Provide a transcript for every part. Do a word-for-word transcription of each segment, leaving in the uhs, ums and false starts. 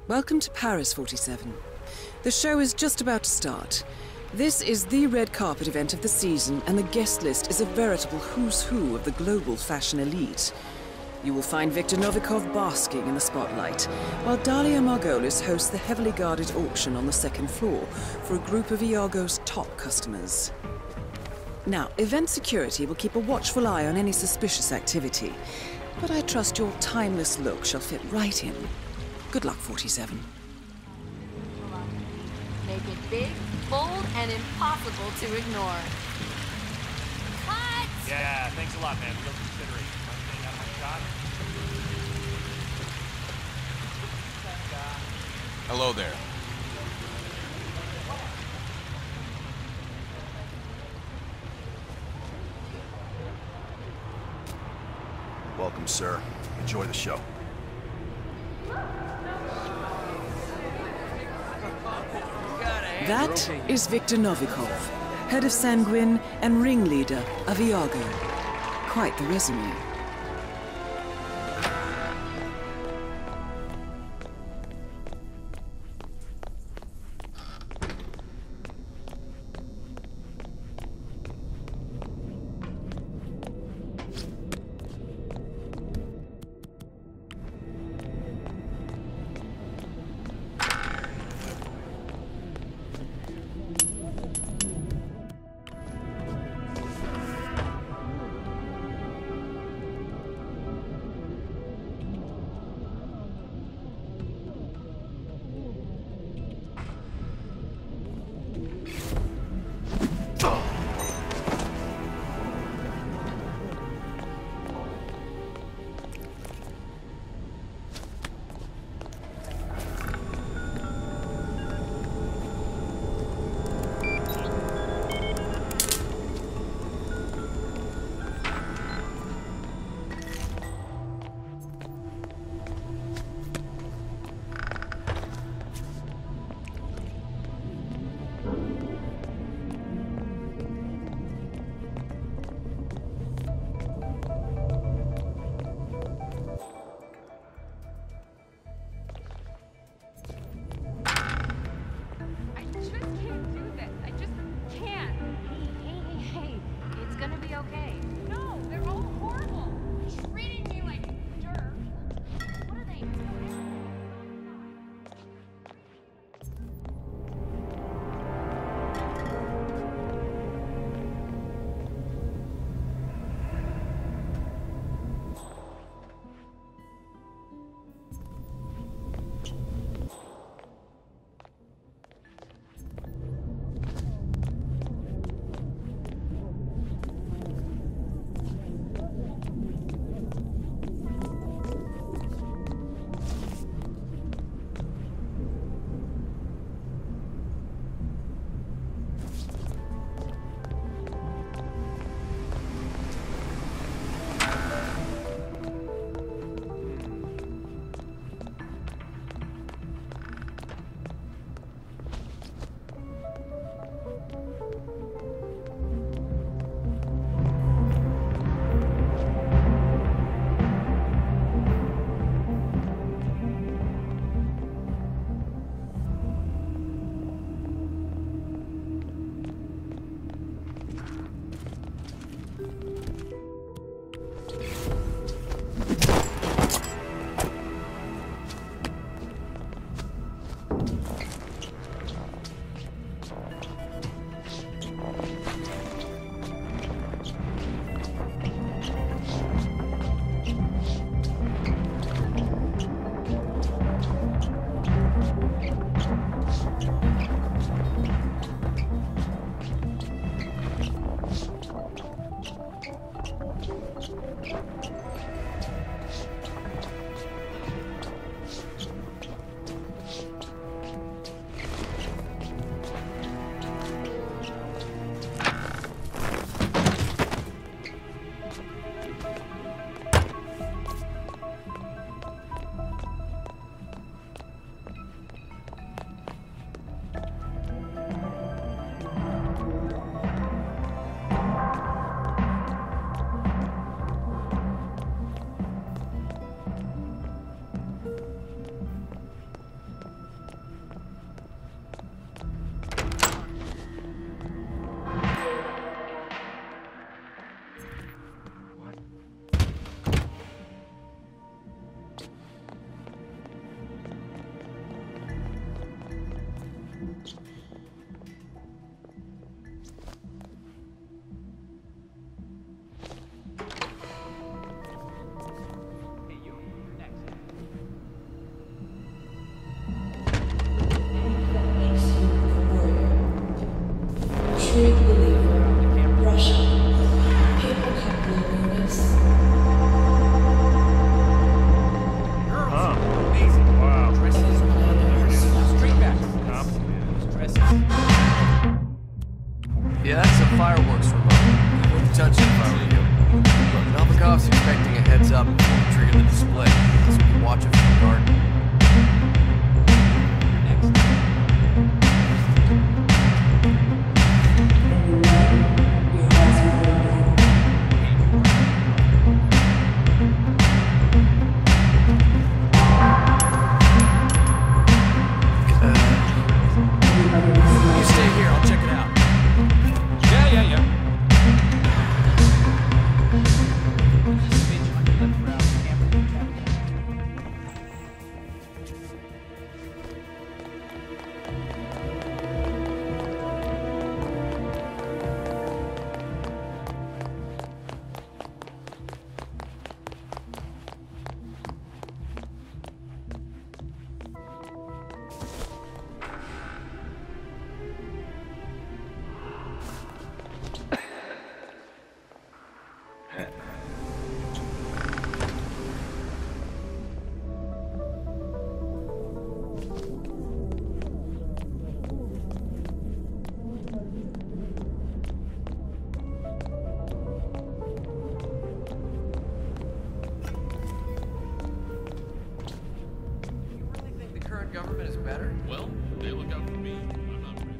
Welcome to Paris, forty-seven. The show is just about to start. This is the red carpet event of the season, and the guest list is a veritable who's who of the global fashion elite. You will find Viktor Novikov basking in the spotlight, while Dalia Margolis hosts the heavily guarded auction on the second floor for a group of Iago's top customers. Now, event security will keep a watchful eye on any suspicious activity, but I trust your timeless look shall fit right in. Good luck, forty-seven. Make it big, bold, and impossible to ignore. Cut! Yeah, thanks a lot, man. Real considerate. Mind getting out my shot? Hello there. Welcome, sir. Enjoy the show. That is Viktor Novikov, head of Sanguine and ringleader of Iago. Quite the resume. government is better? Well, they look out for me. I'm not ready.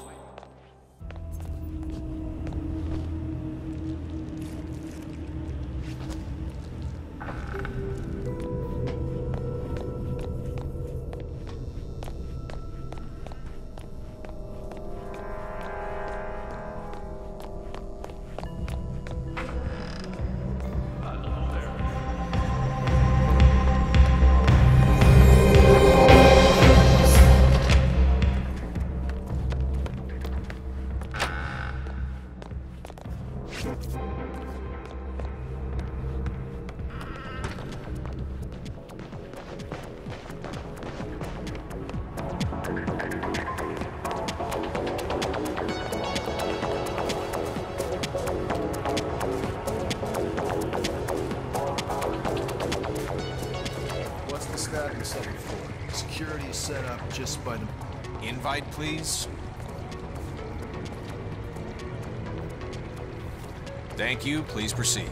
What's the stacking second floor? Security is set up just by the... Invite, please. Thank you. Please proceed.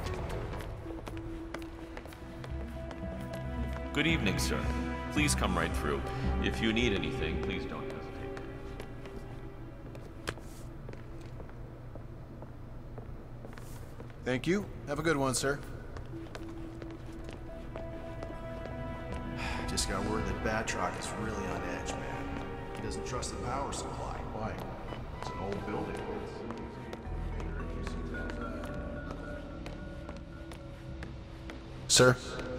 Good evening, sir. Please come right through. If you need anything, please don't hesitate. Thank you. Have a good one, sir. Just got word that Batroc is really on edge, man. He doesn't trust the power supply. Why? It's an old building. Sir?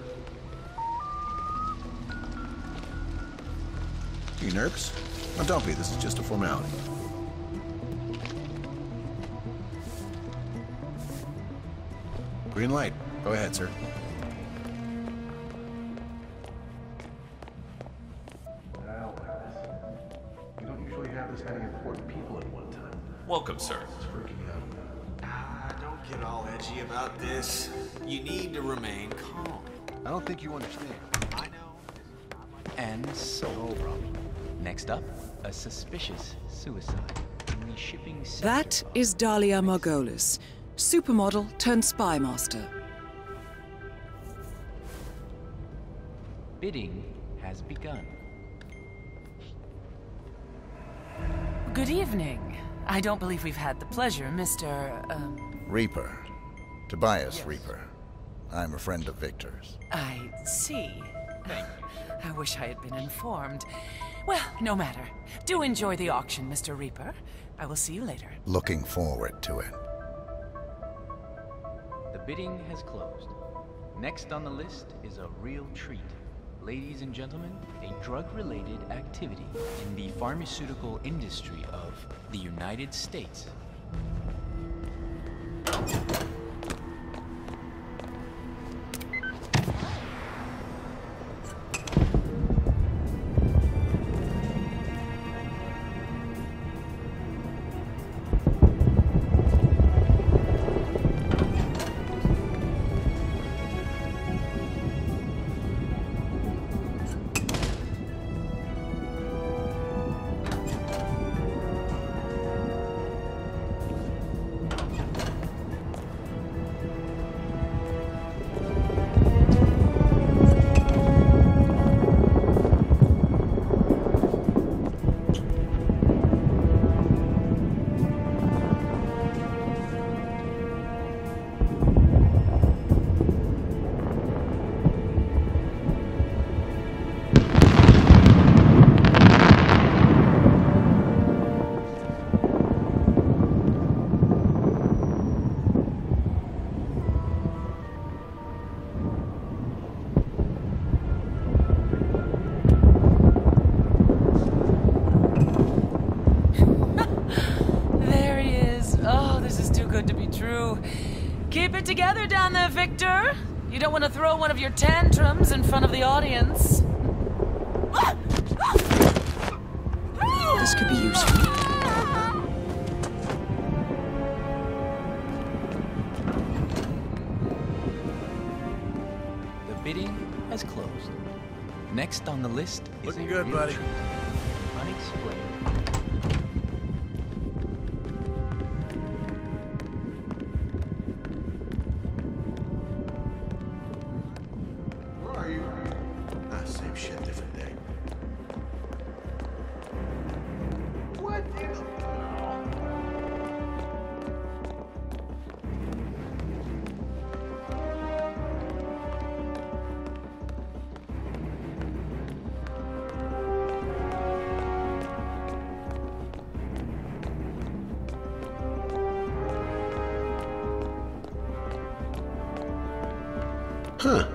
You nervous? Oh, don't be. This is just a formality. Green light. Go ahead, sir. I don't like this. We don't usually have this many important people at one time. Welcome, sir. It's freaking me out. Ah, don't get all edgy about this. You need to remain calm. I don't think you understand. I know. And so. No problem. Next up, a suspicious suicide in the shipping sector. That is Dahlia Margolis, supermodel turned spy master. Bidding has begun. Good evening. I don't believe we've had the pleasure, Mister Um... Reaper. Tobias yes. Reaper. I'm a friend of Victor's. I see. Thank you. I wish I had been informed. Well, no matter. Do enjoy the auction, Mister Reaper. I will see you later. Looking forward to it. The bidding has closed. Next on the list is a real treat. Ladies and gentlemen, a drug-related activity in the pharmaceutical industry of the United States. Keep it together down there, Victor. You don't want to throw one of your tantrums in front of the audience. This could be useful. The bidding has closed. Next on the list is Looking a good, real buddy. treat. Unexplained. Where are you? Ah, same shit, different day. Huh.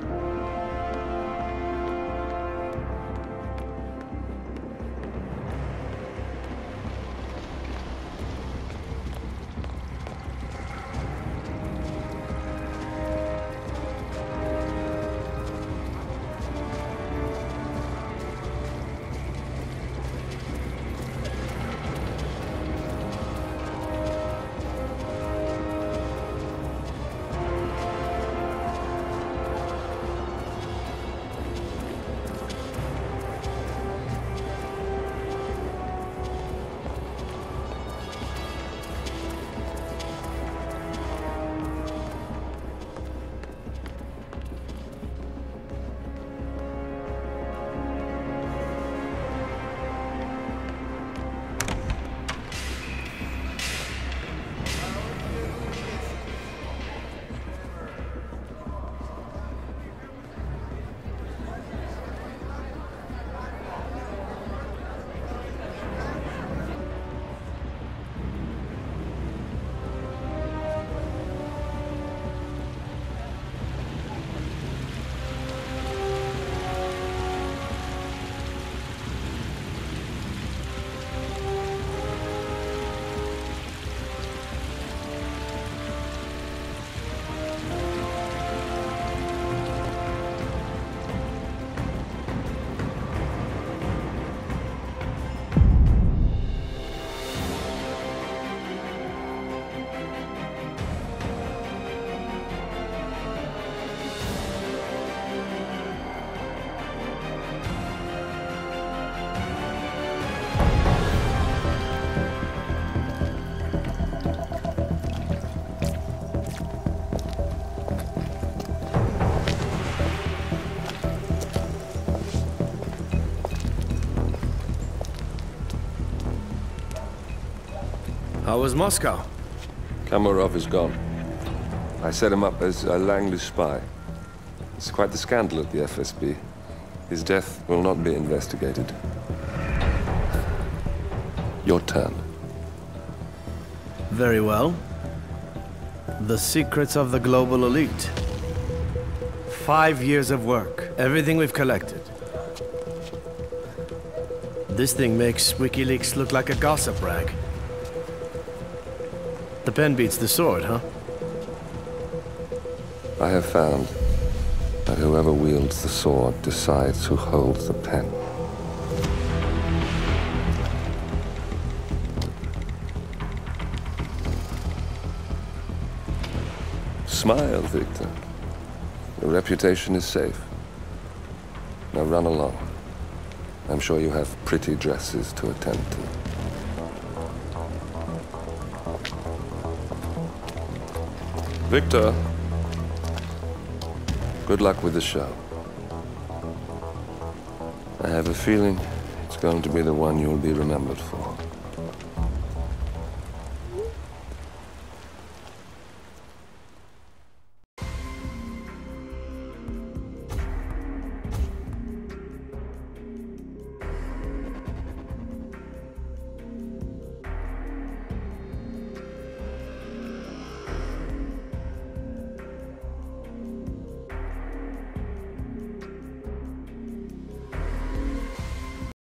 How was Moscow? Kamarov is gone. I set him up as a Langley spy. It's quite the scandal at the F S B. His death will not be investigated. Your turn. Very well. The secrets of the global elite. Five years of work. Everything we've collected. This thing makes WikiLeaks look like a gossip rag. The pen beats the sword, huh? I have found that whoever wields the sword decides who holds the pen. Smile, Victor. Your reputation is safe. Now run along. I'm sure you have pretty dresses to attend to. Victor, good luck with the show. I have a feeling it's going to be the one you'll be remembered for.